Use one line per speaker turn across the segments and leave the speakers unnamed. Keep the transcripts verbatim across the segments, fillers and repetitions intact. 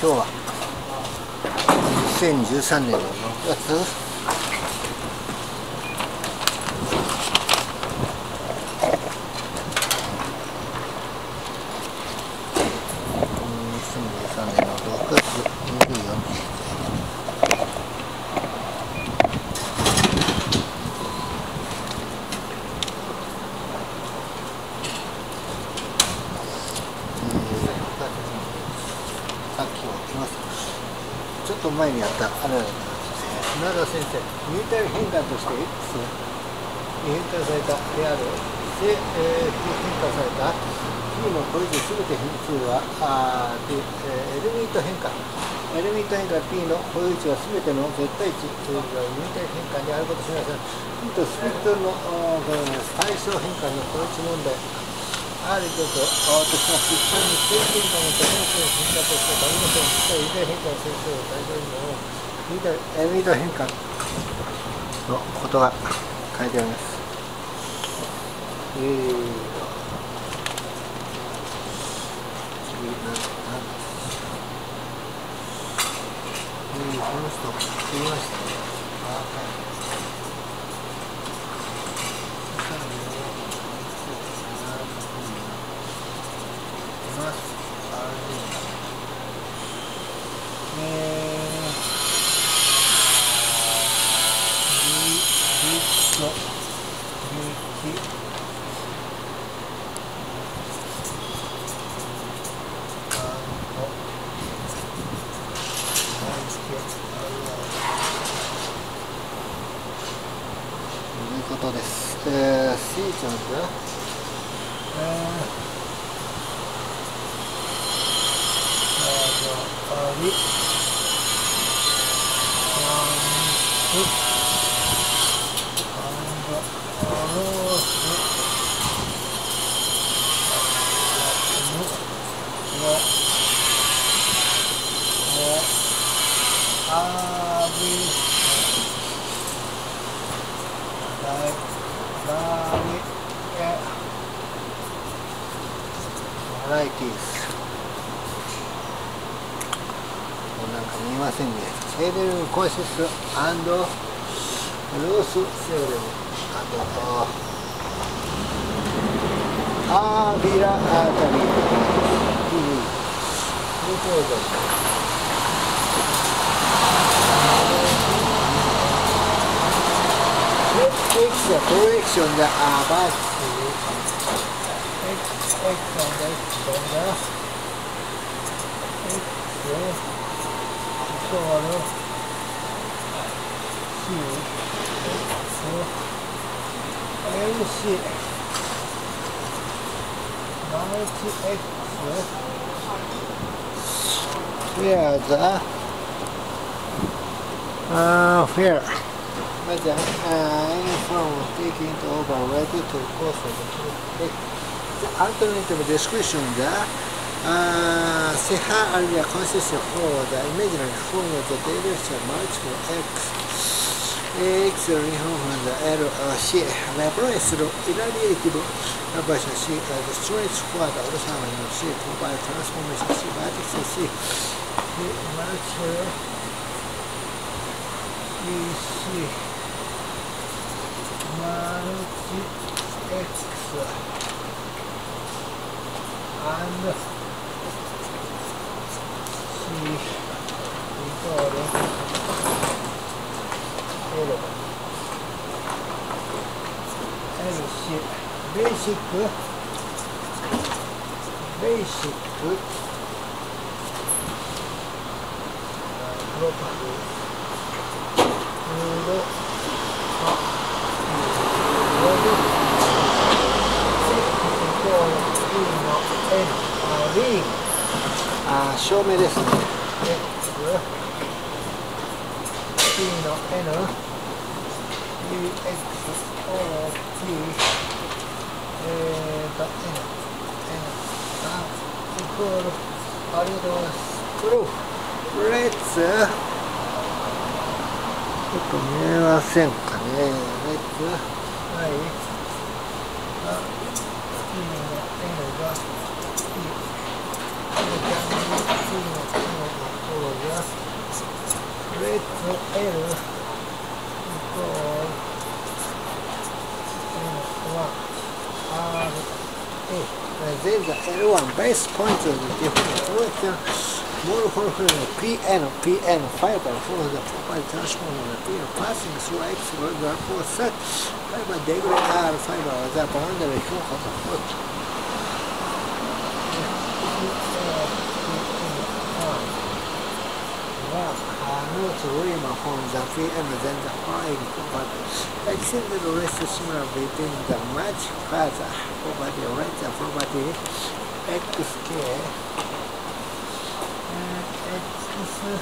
今日はにせんじゅうさんねんのろくがつにせんじゅうさんねんのろくがつにじゅうよっかちょっと前にやったあれ砂田先生、入体変換として X に変換されたである正、えー、変換された P のこれ以上すべて変数はあで、えー、エレメント変換エレメント変換 P のこれ以上はすべての絶対値というのは入体変換であることを示します。P とスピットの対象変換のこれ以上問題あることとします。一般に正変換の特別変換としてはありません。実は入体変換の先生を対象にもエレメント変換のことが書いてあります。えー、次何何えー、この人言いましたね。あ、はい。ということです。えー、C ちゃんが、えー、あり、あびバラエティーズなんか見ませんね。セーレルコンシスアンドロースセーレルアービラアータリーレコードX はコレクションであばす X エクションで X だ X イコール C X L C マルチ X where the uh, whereまずは、any form of taking it over related to course of the alternative description が say how area consists of the imaginary form of the direction multiple x x の日本語で L C replace の irradiative version C the stretch for the other side of C provide transformation C vertex C multiple E Cマルチ X and C イコール L L C ベーシックベーシックプロパティフードあ、照明ですね。X、T の N、U、X、O、T、えーと、N、N、さん、イコール、ありがとうございます。プルーフ、レッツ、ちょっと見えませんかね。レッツ、はい。あ、T の N が、T、T の N が、 L equals L one R A. Then the L one base point of the different more for P N, P N fiber for the proper transformer of the P N passing through X the for set fiber degree R fiber the boundary for the foot. Not really from the P N then the five but extend the rest similar between the much further property right the property X K. Okay.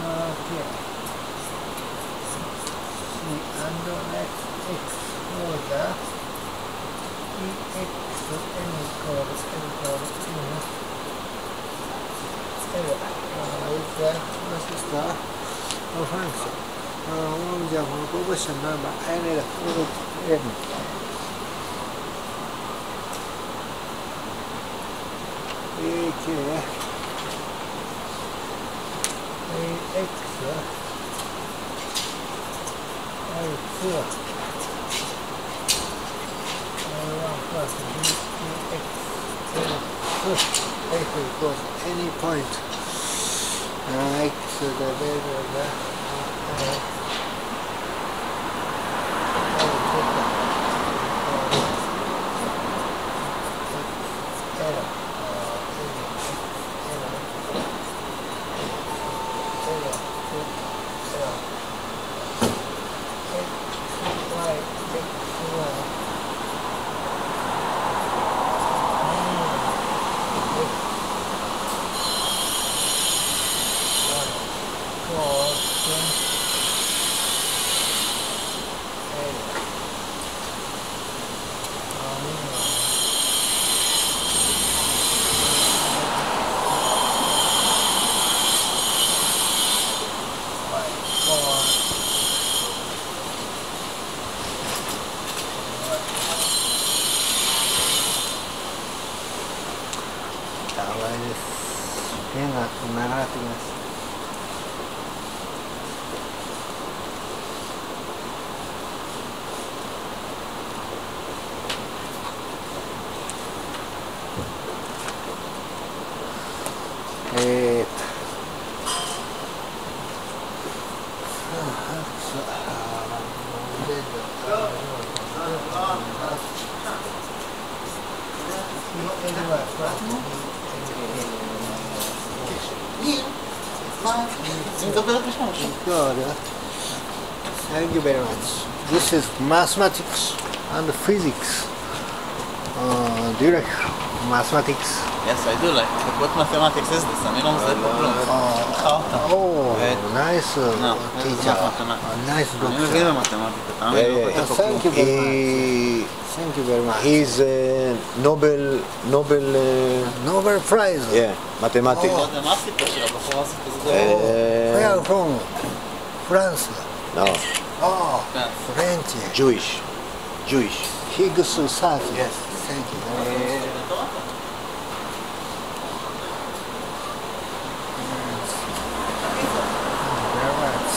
And let X for the E X N equals N equals N L. Uh, is that what is the function? Uh, one of the proposition number N equals N. Okay. X L two L one plus B X L equals any point uh, X the value of the Good. Thank you very much. This is mathematics and physics. Uh, do you like mathematics?
Yes, I do like. But what mathematics is this? אני לא מזהה פה כלום.
Oh, nice uh, teacher. Uh, nice doctor.
אני מבין במתמטיקה, תאמין, לא כותב פה כלום.
Thank you very much. Thank you very much.
He's a Nobel, Nobel, uh,
Nobel Prize.
yeah, mathematics.
לא יודע מה הסיפור של הבחורה הזאת כזה
Uh,
Where from? France.
no,
Oh,
כן.
French.
Jewish, Jewish.
Higgs Saki.
Yes.
Thank you very much. Very much.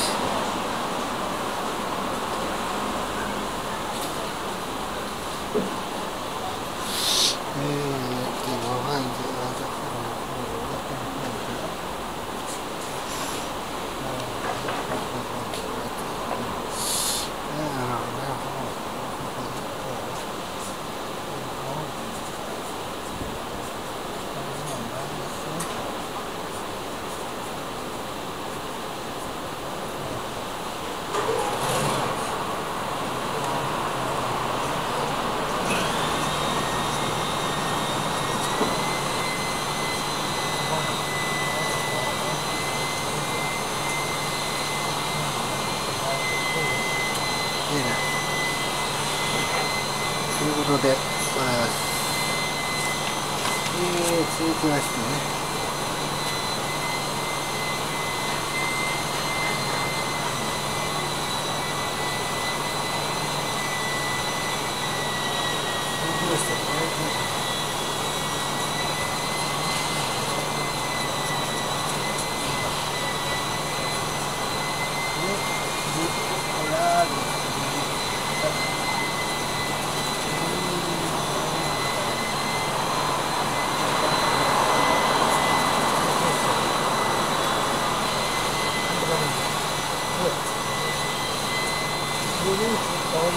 ということで、まあ、えー、続きましてね。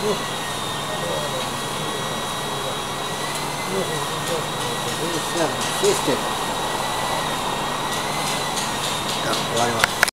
終わります。